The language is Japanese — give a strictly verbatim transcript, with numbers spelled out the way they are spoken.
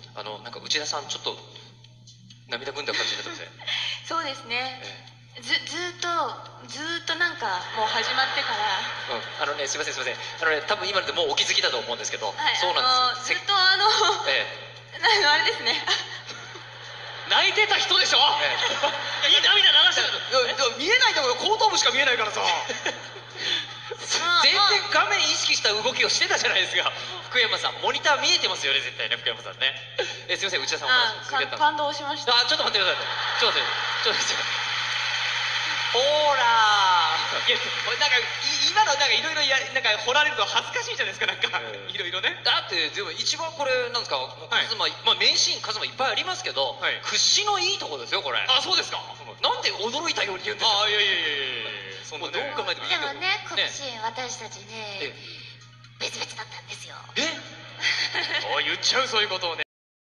あのなんか内田さんちょっと涙ぐんだ感じになってますね。 そうですね、 えずずーっとずーっとなんかもう始まってから、 うん、あのねすいませんすいません、あのね多分今のでもうお気づきだと思うんですけど、 はい、 そうなんですよ。 あのずっとあの、 えあのあれですね、 泣いてた人でしょ。 えいい涙流してる。 えでも見えないところ後頭部しか見えないからさ。 全然画面意識した動きをしてたじゃないですか。福山さんモニター見えてますよね絶対ね、福山さんね。えすいません内田さんお話あ続けたか感動しました。 あちょっと待ってくださいちょっと待ってちょっと待ってほーらいやなんかい今のなんかいろいろやなんか掘られると恥ずかしいじゃないですか、なんかええいろいろね。 ーだってでも一番これなんですか、 はい数ままあ名シーン数もいっぱいありますけど、 はい屈指のいいとこですよこれ。 あ、そうですか。 なんで驚いたように言うんですか。 あ、いやいやいやいやいやそんなね。 もうどう考えてもいいとこでもね、今ね年私たちねえ別々だったんですよ。 えおい言っちゃうそういうことをね。